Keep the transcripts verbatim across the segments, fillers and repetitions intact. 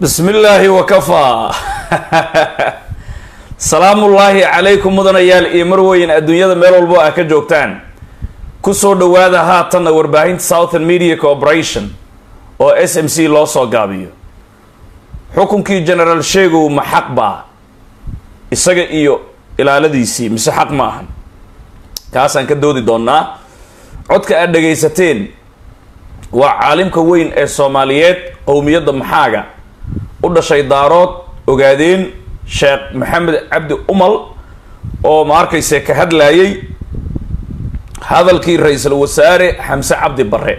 بسم الله وكفى سلام الله عليكم مدن يال إمروين الدنيا ميل والبو أكا جوكتان كسو دوادا هاتنا ورباهين Southern Media Corporation أو إس إم سي لو سو قابيو حكم كي جنرال شيغو محق با إساقا إيو إلى لديسي مسحق ماهن كاسان كدودي دونا عدك أدقيستين وعالمك وين الصوماليات قومية محاقة ودا شيدارات وقاعدين شيخ محمد عبد أمل أو ماركيسي كهدلايي هذا الكي رئيس الوزراء حمزة عبد بري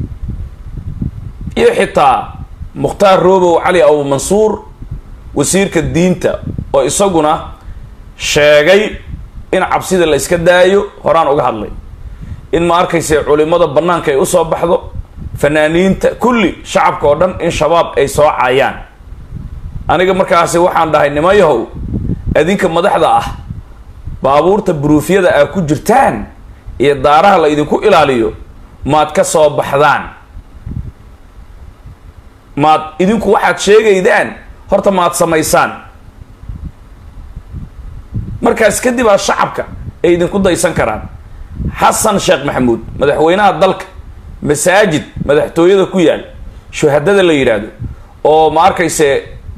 يحطى مختار روبو وعلي أو منصور وسير كالدينتا وإساقنا شاقي إن عبسيد اللي اسكدايو هران وقهدلي إن ماركيسي علماء بنان كي أصاب بحضو فنانين كل شعب كودن إن شباب أي سواء عيان أنا مركاسي waxaan dhahay nimayahow adinka madaxda ah baabuurta buruufiyada ay ku jirtaan iyo daaraha la idinku ilaaliyo maad ka soo baxdaan maad idinku waxaad sheegaydaan horta maad samaysaan markaas kadib ah shacabka ay idinku daysan karaan Xasan Sheekh Maxamuud madaxweynaha dalka masaajid madaxtooyada ku yaal shuhadada la yiraahdo oo ma arkayse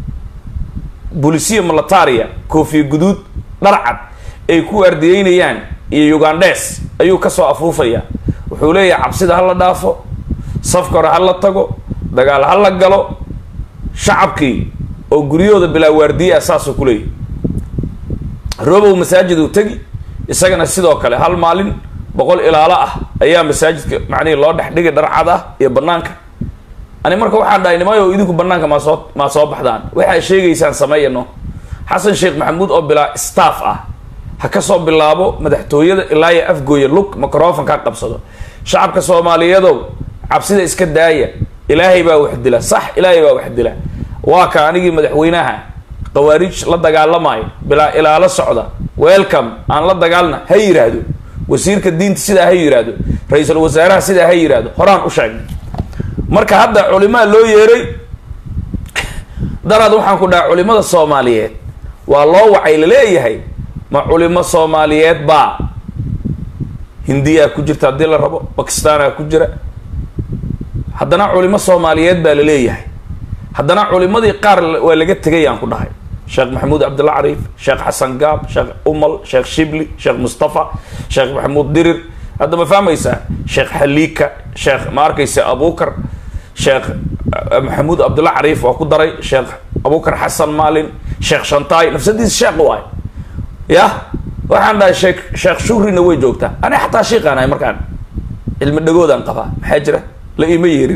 بوليسية ملاتاريا كوفي جدود درعت أي كو أرديينيان إيه يوغانديس أيو كسو أفوفيا وحولية عبسيدة هلا دافو صفكر هلا تقو دقال هلا قلو شعبكي أو قريو بلا وردية أساسو كلي روبو مساجد وتقي يساقن السيدو كالي هل مالين بقول إلا لا أيام مساجد معني الله دحديق درعادا يبنانك أنا مركب واحد دايني ما يو يدكم برنامج ما صوت ما صوب حدان وحى شيء يسان سماية إنه حسن شيخ محمود أو بلا ستاف آه هكسب باللابو مدحتوية إلا يأفجو يلوك ميكروفون كعقب صدق شعب كصومالية دو عبسيدة إسكت داية إلهي بقى وحد له صح إلهي بقى وحد له واقع نيجي مدحوينها قواريج لا دجال ماي بلا إلى على الصعدة ويلكم أنا لا دجالنا هي يرادو وزير كدين تسيدا هي يرادو رئيس الوزراء سيدا هي يرادو هران وشاق marka hadda culimada loo yeeray darad waxaan ku dhac culimada Soomaaliyeed waa loo wacay leeyahay ma culimo Soomaaliyeed ba Hindiya ku jirta hadii la rabo Pakistan ku jira haddana culimo Soomaaliyeed baa leeyahay haddana culimadii qaar waa laga tagay aan ku dhahay Sheekh Maxamuud Abdullah Arif Sheekh Xasan Gaab Sheekh Umal Sheekh Shibli Sheekh Mustafa Sheekh Maxamuud Dirir hadda ma fahmaysaa Sheekh Xaliika Sheekh Markayse Abubakar شيخ محمود عبد الله عريف وقدري شيخ ابو بكر حسن مالين شيخ شنطاي نفس دي الشيخ واي يا وحنا شيخ شيخ شهري نوي جوجتا انا حتى شيخ انا مركان المدغودان قفا حجره لا يمير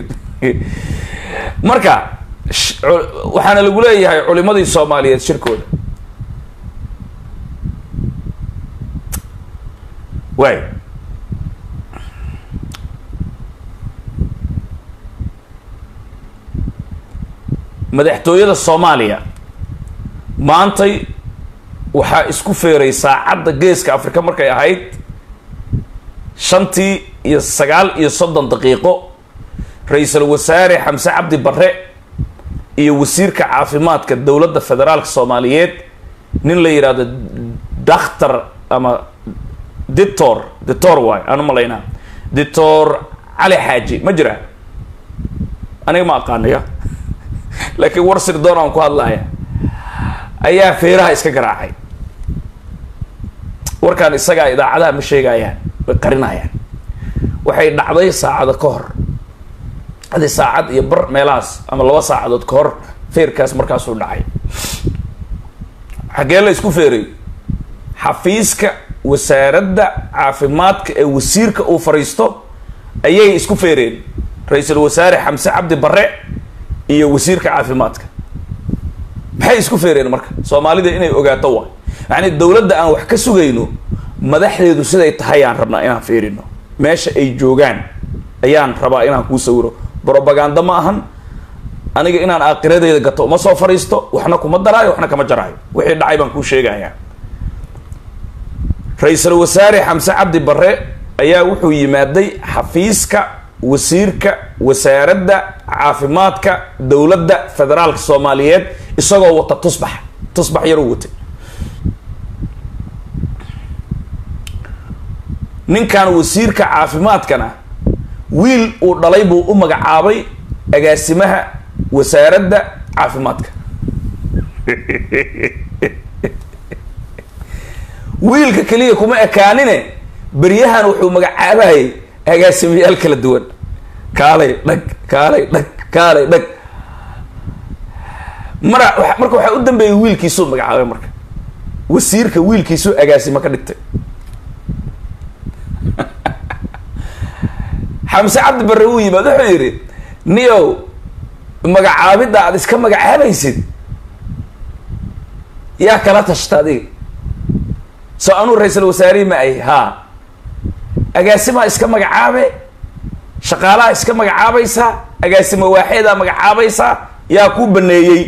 marka waxana lagu leeyahay culimadii Soomaaliyeed shirkooda way madaxtooyada Soomaaliya maantay waxa isku feeray saacada geeska Afrika markay ahayd shantii iyo sagaal iyo soddon daqiiqo ra'iisul wasaare Xamse Cabdi Barre iyo wasiirka caafimaadka dawladda federaalka Soomaaliyeed nin la yiraahdo dhakhtar ama doctor doctor way ana malayna doctor Ali Haji ma jira aniga ma aqaanayo لكن ورسل دوران كو هادلايا ايا فيرها اسكا غراعay warkan isaga idaacadaha ma sheegayaan way qarinayaan waxay dhacday saacada ka hor hadi saacad iyo bar meelaas ama laba saacadood ka hor feerkaas markaas uu dhacay xagee la isku feeray xafiiska wasaaradda caafimaadka ee wasiirka uu fariisto ayay isku feereen ra'iisul wasaare Xamse Cabdi Barre iyo wasiirka caafimaadka maxay isku feereen marka Soomaalida inay ogaato waa yani dawladda aan wax ka sugayno madaxdeedu siday tahay aan rabnaa inaan feerino meesha ay joogaan ayaan rabaa inaan ku sawiro propaganda ma ahan aniga inaan aaqiradeyda gato ma soo fariisto waxna kuma daraayo waxna kama jaraayo wixii dhacay baan ku sheegayaa ra'iisul wasaare Xamse Cabdi Barre ayaa wuxuu yimaaday xafiiska wasiirka wasaaradda caafimaadka dowladda federaalka Soomaaliyeed isagoo wata tusbax tusbax yar uu watay ninkan wasiirka caafimaadkana wiil uu dhalay buu u magacaabay agaasimaha wasaaradda caafimaadka wiilka kaliya kuma ekaanine bariyahan wuxuu magacaabayay agaasimayaal kala duwan kaalay dhag kaalay dhag kaalay dhag mara marka waxa u dambeeyay wiilkiisu magacaabay marka wasiirka wiilkiisu agaasima ka dhigtay xamse cabdi barre uu yimaad wuxuu yidhi niyow magacaabidda aad iska magacaabaysid yaa kala tashta adiga soo anuu ra-iisul wasaarihi ma ay haa agaasimaa iska magacaabe shaqaalaha iska magacaabaysaa agaasima waaxeedaa magacaabaysaa yaa kuu baneeyey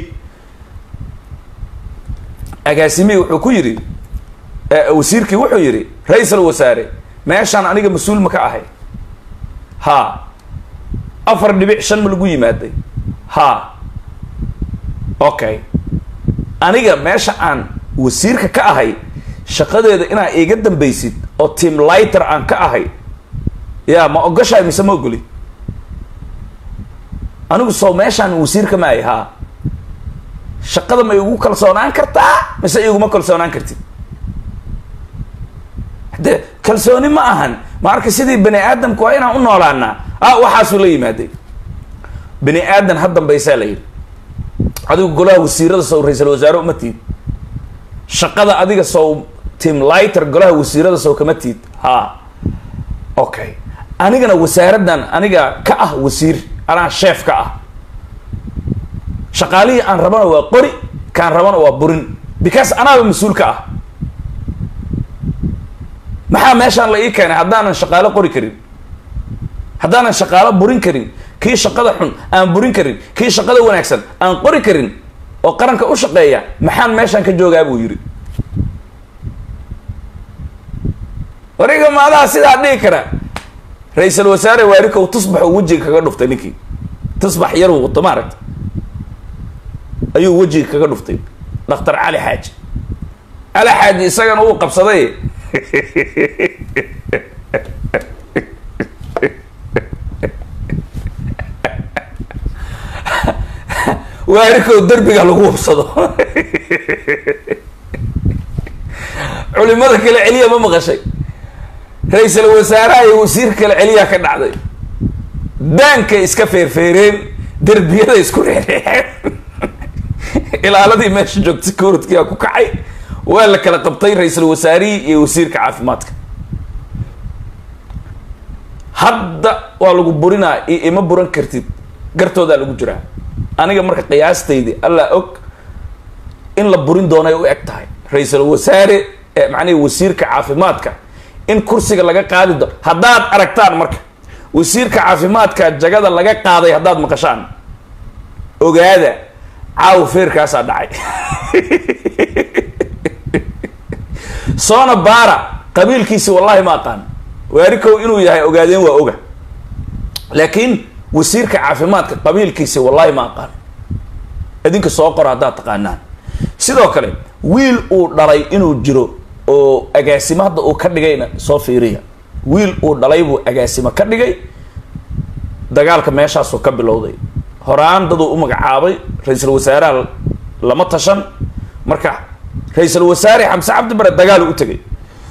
agaasimihii wuxuu ku yidhi wasiirkii wuxuu yidhi ra-iisul wasaare meeshaan aniga mas-uul ma ka ahay haa afar dhibic shan ma lagu yimaaday haa okay aniga meesha aan wasiirka ka ahay shaqadeeda inaa iiga dambaysid oo team lighter aan ka ahay yaa ma ogashahay mise ma ogoli anigu soo meeshaan wasiirka ma ay haa shaqada ma igu kalsoonaan kartaa mise iguma kalsoonaan kartid de kalsooni ma ahan ma arka sidii bani aadamku waa inaan u noolaanaa ah waxaasuu la yimaaday bani aadan ha dambaysaa la yidhi adigu golaha wasiirada sow ra-iisul wasaare uma tiid shaqada adiga sow team lighter golaha wasiirada sow kama tiid haa okay anigana wasaaraddan aniga ka ah wasiir anaa sheef ka ah shaqaalihii aan rabana waa qori kaan rabana waa burin because anaaba mas-uul ka ah maxaa meeshaan la ii keenay haddaanan shaqaalo qori karin haddaanan shaqaalo burin karin kii shaqada xun aan burin karin kii shaqada wanaagsan aan qori karin oo qaranka u shaqeeya maxaan meeshaan ka joogaa buu yidhi wariga maadaha sidaa dhihi kara ra-iisul wasaare waarikow tusbaxuu wejiga kaga dhuftay ninkii tusbax yaruu wato maaragta ayuu wejiga kaga dhuftay dhakhtar cali xaaji cali xaaji isagana uu qabsaday waarikow derbiga lagu hubsado culimada kale celiya ma maqashay ra-iisul wasaaraha iyo wasiirka kale celiyaa ka dhacday daankay iska feerfeereen derbiyada isku reexreexeen ilaaladii meesha joogta securityga ku kacay waa la kala qabtay ra-iisul wasaarihii iyo wasiirka caafimaadka hadda waa lagu burinaa iyo ima buran kartid gartoodaa lagu jiraa aniga marka qiyaastaydi alla og in la burin doonay u eg tahay ra-iisul wasaare macnaha wasiirka caafimaadka in kursiga laga qaadi doono haddaad aragtaan marka wasiirka caafimaadka jagada laga qaaday haddaad maqashaan ogaada caaw feerkaasaa dhacay soona baara qabiilkiisi wallahi ma aqaan waarikow inuu yahay ogaadeen waa oga laakiin wasiirka caafimaadka qabiilkiisi wallahi ma aqaan idinka soo qor haddaad taqaanaan sidoo kale wiil uu dhalay inuu jiro oo agaasimo hadda uu ka dhigayna soo fiiriya wiil uu dhalay buu agaasimo ka dhigay dagaalka meeshaasuu ka bilowday horaan daduu u magacaabay ra-iisul wasaaraha lama tashan marka ra-iisul wasaare xamse cabdi bare dagaal u tegay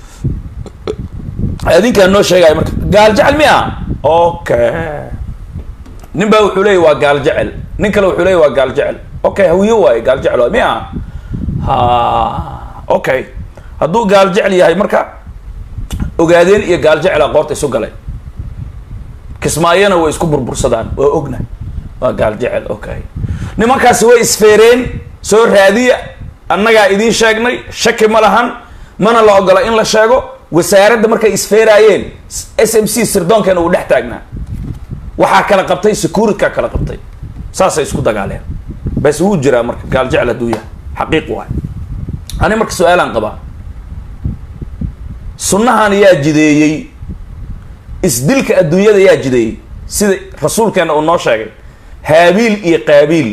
adinkaa noo sheegaya marka gaal jecel miya okay nin baa wuxuu leeyay waa gaal jecel nin kale wuxuu leeyay waa gaal jecel okay hawiyo waaye gaal jecel waa miya ha okay hadduu gaal jecel yahay marka ogaadeen iyo gaal jecela qoorta isu galay kismaayana way isku burbursadaan waa ogna waa gaal jecel okay nimankaasi way isfeereen soo raadiya annagaa idiin sheegnay shaki ma lahan mana la ogola in la sheego wasaaradda markay isfeeraayeen s m c sirdoonkeena uu dhex taagnaa waxaa kala qabtay securityka kala qabtay saasay isku dagaaleen bas wuu jiraa marka gaal jecel hadduu yahay xaqiiq waay ani marka su-aalaan qabaa sunnahan yaa jideeyey isdilka adduunyada yaa jideeyey سيد رسول كان أنه شاقل هابيل إيقابيل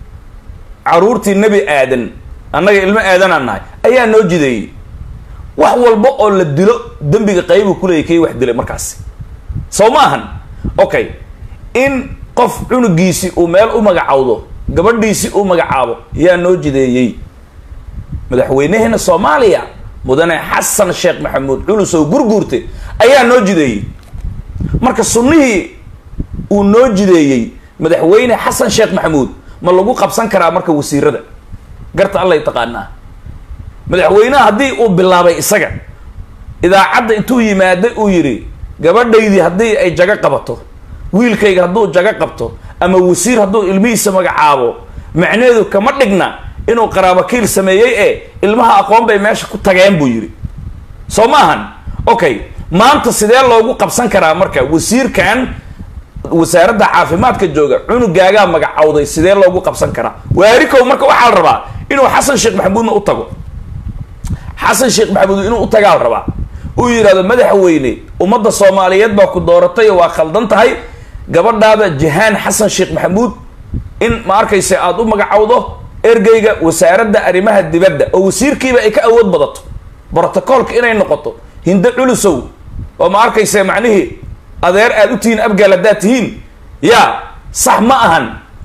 عرورتي النبي آدن أنا إلما آدن عنها أيها نوجي دي وحوى البقى اللي الدلو دنبي قيبه كله يكي واحد دلو مركاسي سوماهن أوكي إن قف عنقيسي ومال ومقعوضه قبل ديسي ومقعابه يا نوجي دي مدحوينه هنا صوماليا مدن حسن الشيخ محمود علوسو غرغورتي أيها نوجي دي مركز سنيه ونوجي دي مدحوينه حسن الشيخ محمود ما لغو قبسان كرا مركز وسير ده قرت الله يتقانا مدحوينه هدي او بلابي اسغا اذا عد انتو يماده او يري gabadhaydii hadii ay jaga qabato wiilkayga haduu jaga qabto ama wasiir haduu ilmihiisa magacaabo macneedu kama dhigna inuu qaraabo kiil sameeyay ee ilmaha aqoon bay meesha ku tageen buu yiri Soomahan okay maanta sidee loogu qabsan karaa marka wasiirkan wasaaradda caafimaadka jooga cunugaaga magacawday sidee loogu qabsan karaa waarikow marka waxa la rabaa inuu Xasan Sheekh Maxamuud u tago Xasan Sheekh Maxamuud inuu u tagaa la rabaa uu yiraahdo madaxweyne ummadda Soomaaliyeed baa ku dooratay waa khaldan tahay gabadhaada Jahaan Xasan Sheekh Maxamuud in ma arkaysa aad u magacawdo ergeyga wasaaradda arrimaha dibadda oo wasiirkiiba ay ka awood badato borotokoolka inay noqoto hinda culusow oo ma arkaysa macnaheedu adeer aad u tiin abgaalada tihiin ya sax ma ahan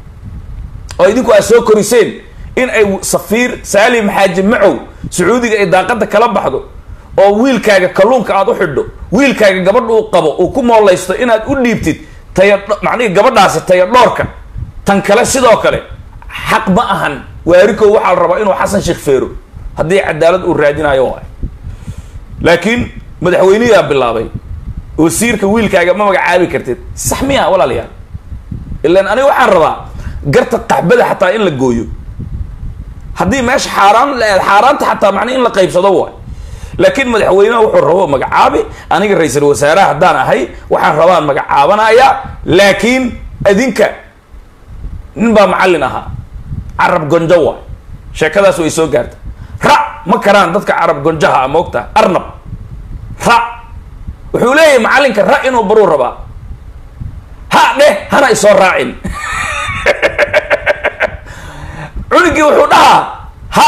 oo idinku ay soo koriseen in ay safiir Salim Xaaji Macow Sacuudiga ay daaqada kala baxdo oo wiilkaaga kalluunka aad u xidho wiilkaaga gabadh uu qabo oo ku moolaysto inaad u dhiibtid tayad macnaheedu gabadhaas tayad dhoorka tan kale sidoo kale xaq ma ahan waariko waxa la rabaa inuu Xasan Sheekh Feero hadii cadaalad uu raadinayo laakiin madaxweynaha bilaabay wasiirka wiilkaaga ma magacaabi kartid sax miya walaalayaal ilaa aniga waxaan rabaa garta qaxbada xataa in la gooyo hadii meesh xaraan la xaraanta xataa macna in la qaybsado waa laakiin madaxweynaha wuxuu rabo magacaabi aniga ra'iisul wasaaraha hadaan ahay waxaan rabaa magacaabanaya laakiin adinka ninba macallin aha arab gonjawa sheekadaas way soo gaartay ra ma karaan dadka arab gonjaha ama ogta arnab ra wuxuu leeyahay macallinka ra inuu baruu rabaa ha dheh hana isoo raacin cunugii wuxuu dhahaa ha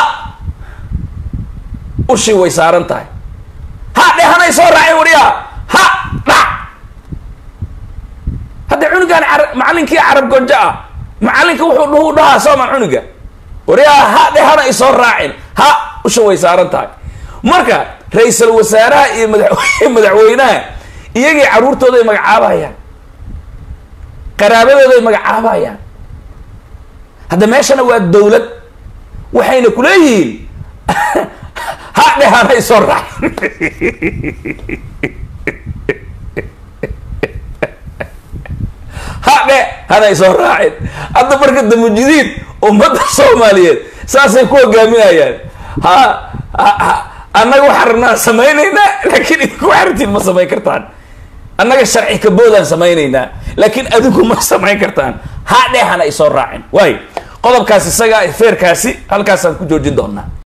ushi way saaran tahay ha dheh hana isoo raacin wariyaa ha dhac hadda cunugan macallinkii arab gonja ah macallinka wuxuu dhuhu dhahaa sooman cunuga wariyaa ha dheh hana isoo raacin ha ushi way saaran tahay marka ra'iisul wasaaraha iyo madaxweynaha iyagii caruurtooda ay magacaabayaan qaraabadooda ay magacaabayaan hadda meeshana waa dawlad waxayna ku leeyihiin ha dhehana isoo raac ha dheh hana isoo raacin hadda marka damujidiid ummadda Soomaaliyeed saasay ku hogaaminayaan ha annaga waxaan rabnaa samaynaynaa laakiin idinku xartiin ma samayn kartaan annaga sharci ka boodaan samaynaynaa laakiin adigu ma samayn kartaan ha dhehana isoo raacin way qodobkaas isaga feerkaasi halkaas aan ku joojin doonaa